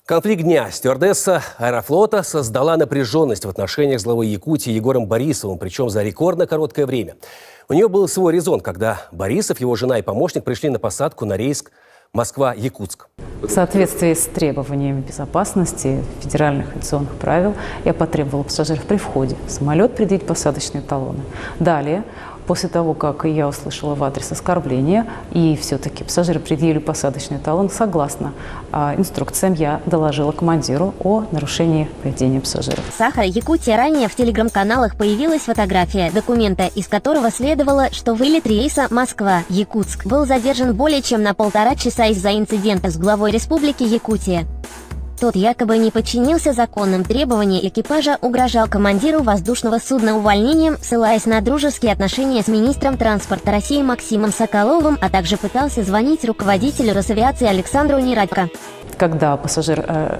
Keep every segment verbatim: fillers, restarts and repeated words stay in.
Конфликт дня. Стюардесса Аэрофлота создала напряженность в отношениях с главой Якутии Егором Борисовым, причем за рекордно короткое время. У нее был свой резон, когда Борисов, его жена и помощник пришли на посадку на рейс Москва-Якутск. В соответствии с требованиями безопасности федеральных авиационных правил я потребовала пассажиров при входе в самолет предъявить посадочные талоны. Далее, после того, как я услышала в адрес оскорбления, и все-таки пассажиры предъявили посадочный талон, согласно а, инструкциям я доложила командиру о нарушении поведения пассажиров. Сахара Якутия. Ранее в телеграм-каналах появилась фотография документа, из которого следовало, что вылет рейса Москва-Якутск был задержан более чем на полтора часа из-за инцидента с главой Республики Якутия. Тот якобы не подчинился законным требованиям экипажа, угрожал командиру воздушного судна увольнением, ссылаясь на дружеские отношения с министром транспорта России Максимом Соколовым, а также пытался звонить руководителю Росавиации Александру Нерадько. Когда пассажир э,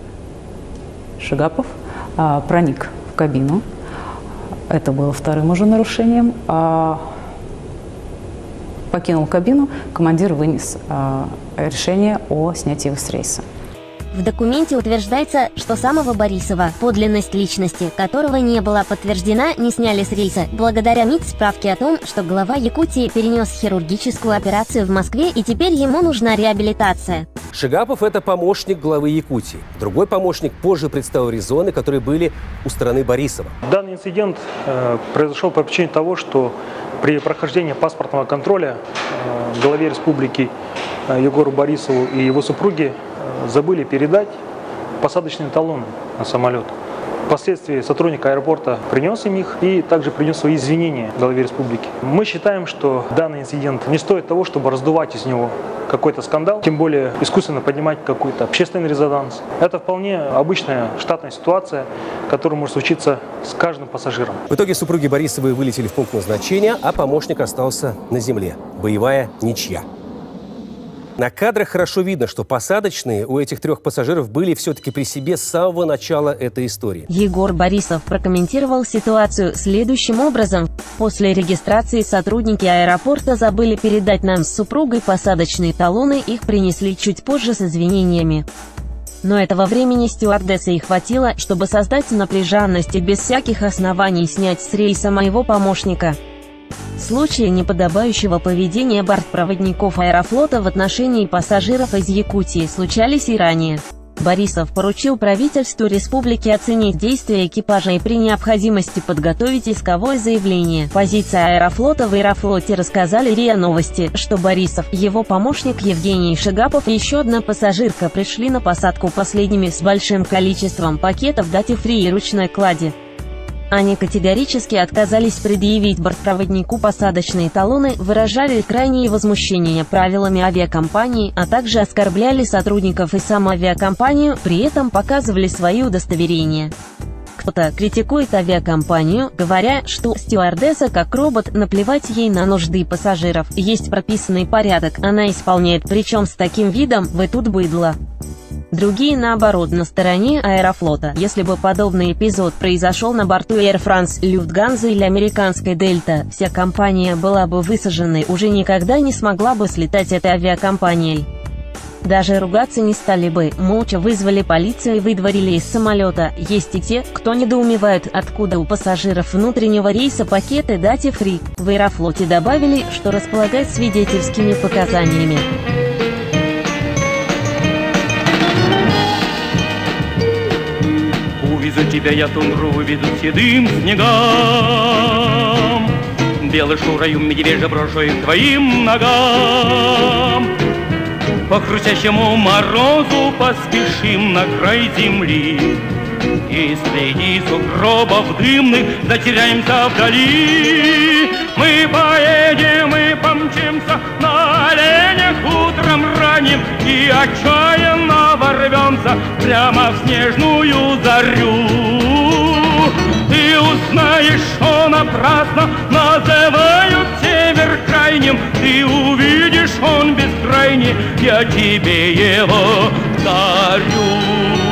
Шигапов э, проник в кабину, это было вторым уже нарушением, э, покинул кабину, командир вынес э, решение о снятии его с рейса. В документе утверждается, что самого Борисова, подлинность личности которого не была подтверждена, не сняли с рейса, благодаря МИД справке о том, что глава Якутии перенес хирургическую операцию в Москве и теперь ему нужна реабилитация. Шигапов – это помощник главы Якутии. Другой помощник позже представил резоны, которые были у стороны Борисова. Данный инцидент э, произошел по причине того, что при прохождении паспортного контроля э, главе республики э, Егору Борисову и его супруге забыли передать посадочные талоны на самолет. Впоследствии сотрудник аэропорта принес им их и также принес свои извинения главе республики. Мы считаем, что данный инцидент не стоит того, чтобы раздувать из него какой-то скандал, тем более искусственно поднимать какой-то общественный резонанс. Это вполне обычная штатная ситуация, которая может случиться с каждым пассажиром. В итоге супруги Борисовы вылетели в пункт назначения, а помощник остался на земле. Боевая ничья. На кадрах хорошо видно, что посадочные у этих трех пассажиров были все-таки при себе с самого начала этой истории. Егор Борисов прокомментировал ситуацию следующим образом. После регистрации сотрудники аэропорта забыли передать нам с супругой посадочные талоны, их принесли чуть позже с извинениями. Но этого времени стюардессе и хватило, чтобы создать напряженность и без всяких оснований снять с рейса моего помощника. Случаи неподобающего поведения бортпроводников Аэрофлота в отношении пассажиров из Якутии случались и ранее. Борисов поручил правительству республики оценить действия экипажа и при необходимости подготовить исковое заявление. Позиция Аэрофлота в Аэрофлоте рассказали РИА Новости, что Борисов, его помощник Евгений Шигапов и еще одна пассажирка пришли на посадку последними с большим количеством пакетов дати-фри и ручной клади. Они категорически отказались предъявить бортпроводнику посадочные талоны, выражали крайнее возмущение правилами авиакомпании, а также оскорбляли сотрудников и саму авиакомпанию, при этом показывали свои удостоверения. Кто-то критикует авиакомпанию, говоря, что стюардесса как робот, наплевать ей на нужды пассажиров, есть прописанный порядок, она исполняет, причем с таким видом «вы тут быдло». Другие, наоборот, на стороне Аэрофлота. Если бы подобный эпизод произошел на борту Air France, Lufthansa или американской Delta, вся компания была бы высаженной, уже никогда не смогла бы слетать этой авиакомпанией. Даже ругаться не стали бы, молча вызвали полицию и выдворили из самолета. Есть и те, кто недоумевает, откуда у пассажиров внутреннего рейса пакеты дати-фри. В Аэрофлоте добавили, что располагает свидетельскими показаниями. Увезу тебя я тундру, выведу седым снегам, белой шурою медвежья брошу и к твоим ногам. По хрустящему морозу поспешим на край земли, и среди сугробов дымных затеряемся вдали. Мы поедем и помчимся на оленях утром ранним, и отчаянно ворвемся прямо в снежную зарю. Ты узнаешь, что напрасно называют север крайним, ты увидишь, он бескрайний, я тебе его дарю.